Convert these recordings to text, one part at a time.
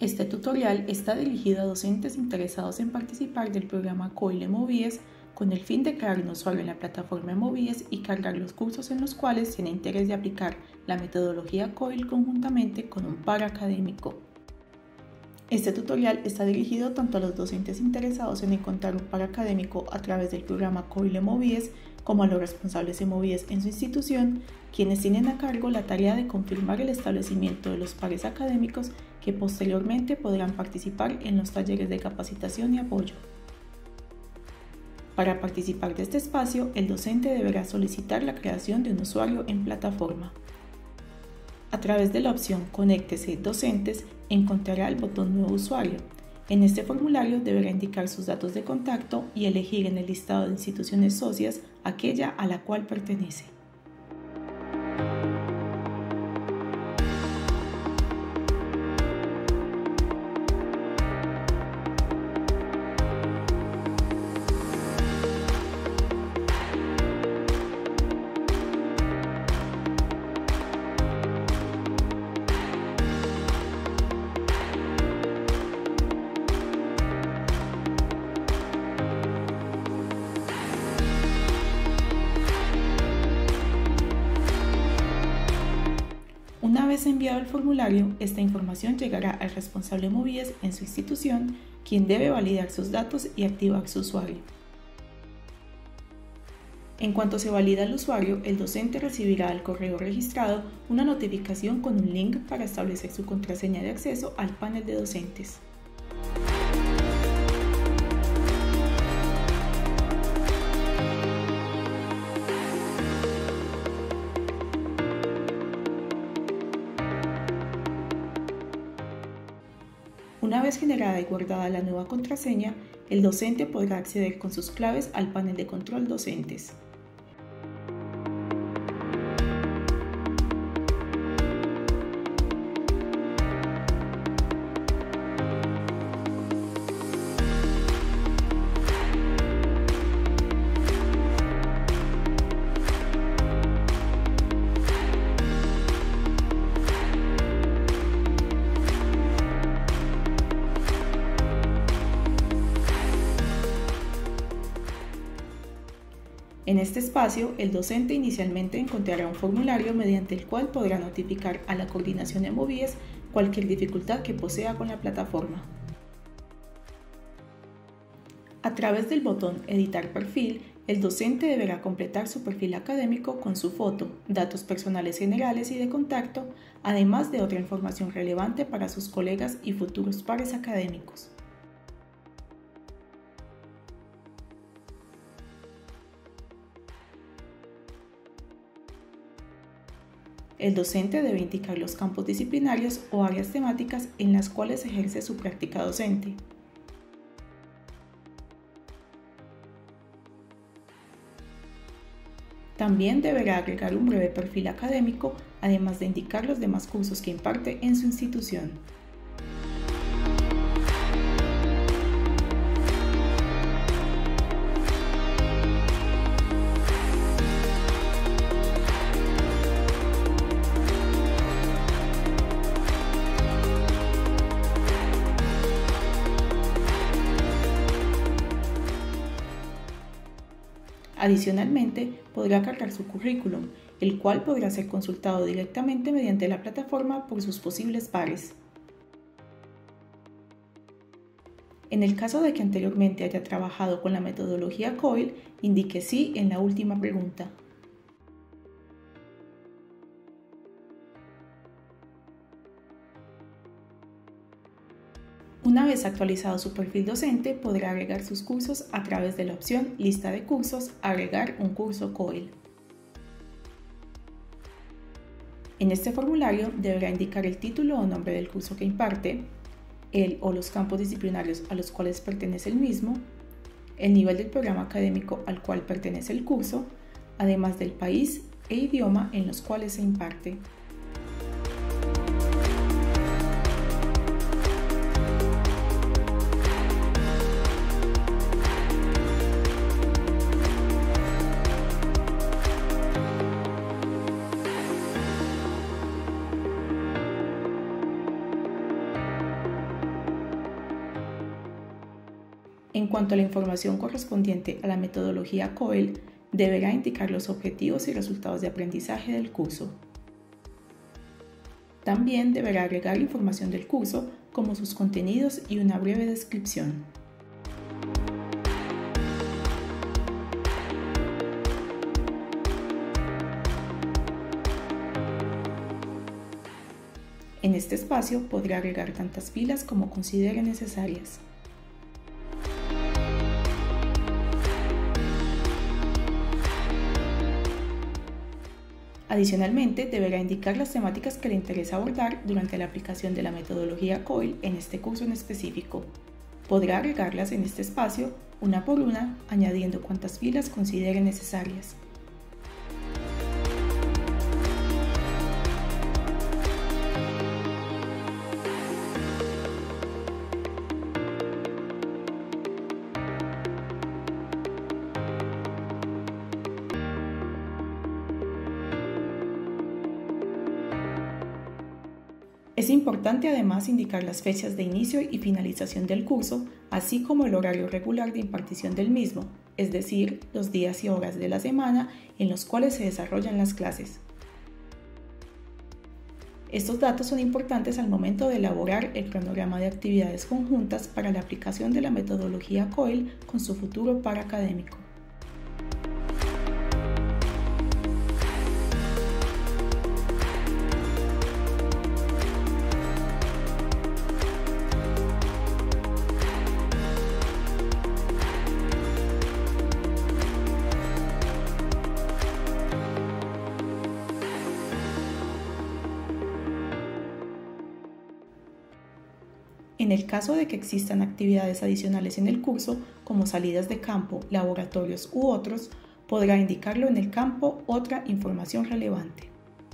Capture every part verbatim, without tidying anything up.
Este tutorial está dirigido a docentes interesados en participar del programa COIL en Movies con el fin de crear un usuario en la plataforma Movies y cargar los cursos en los cuales tiene interés de aplicar la metodología COIL conjuntamente con un par académico. Este tutorial está dirigido tanto a los docentes interesados en encontrar un par académico a través del programa COIL en Movies como a los responsables de Movies en su institución, quienes tienen a cargo la tarea de confirmar el establecimiento de los pares académicos que posteriormente podrán participar en los talleres de capacitación y apoyo. Para participar de este espacio, el docente deberá solicitar la creación de un usuario en plataforma. A través de la opción Conéctese Docentes, encontrará el botón Nuevo usuario. En este formulario deberá indicar sus datos de contacto y elegir en el listado de instituciones socias aquella a la cual pertenece. Una vez enviado el formulario, esta información llegará al responsable Movies en su institución, quien debe validar sus datos y activar su usuario. En cuanto se valida el usuario, el docente recibirá al correo registrado una notificación con un link para establecer su contraseña de acceso al panel de docentes. Una vez generada y guardada la nueva contraseña, el docente podrá acceder con sus claves al panel de control docentes. En este espacio, el docente inicialmente encontrará un formulario mediante el cual podrá notificar a la coordinación de Movies cualquier dificultad que posea con la plataforma. A través del botón Editar perfil, el docente deberá completar su perfil académico con su foto, datos personales generales y de contacto, además de otra información relevante para sus colegas y futuros pares académicos. El docente debe indicar los campos disciplinarios o áreas temáticas en las cuales ejerce su práctica docente. También deberá agregar un breve perfil académico, además de indicar los demás cursos que imparte en su institución. Adicionalmente, podrá cargar su currículum, el cual podrá ser consultado directamente mediante la plataforma por sus posibles pares. En el caso de que anteriormente haya trabajado con la metodología COIL, indique sí en la última pregunta. Una vez actualizado su perfil docente, podrá agregar sus cursos a través de la opción Lista de cursos, agregar un curso COIL. En este formulario deberá indicar el título o nombre del curso que imparte, el o los campos disciplinarios a los cuales pertenece el mismo, el nivel del programa académico al cual pertenece el curso, además del país e idioma en los cuales se imparte. En cuanto a la información correspondiente a la metodología COEL, deberá indicar los objetivos y resultados de aprendizaje del curso. También deberá agregar información del curso, como sus contenidos y una breve descripción. En este espacio podrá agregar tantas filas como considere necesarias. Adicionalmente, deberá indicar las temáticas que le interesa abordar durante la aplicación de la metodología COEL en este curso en específico. Podrá agregarlas en este espacio una por una, añadiendo cuantas filas considere necesarias. Es importante además indicar las fechas de inicio y finalización del curso, así como el horario regular de impartición del mismo, es decir, los días y horas de la semana en los cuales se desarrollan las clases. Estos datos son importantes al momento de elaborar el cronograma de actividades conjuntas para la aplicación de la metodología COEL con su futuro paracadémico. En el caso de que existan actividades adicionales en el curso, como salidas de campo, laboratorios u otros, podrá indicarlo en el campo Otra información relevante.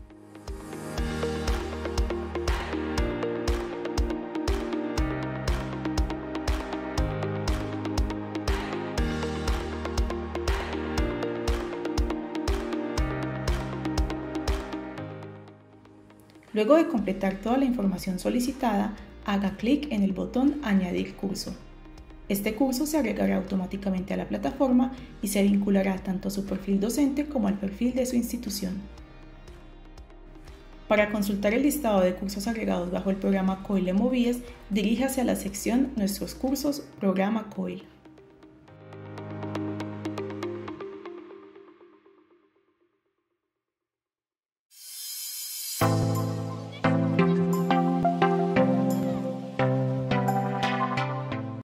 Luego de completar toda la información solicitada, haga clic en el botón Añadir curso. Este curso se agregará automáticamente a la plataforma y se vinculará tanto a su perfil docente como al perfil de su institución. Para consultar el listado de cursos agregados bajo el programa COEL de Movíes, diríjase a la sección Nuestros cursos, Programa COEL.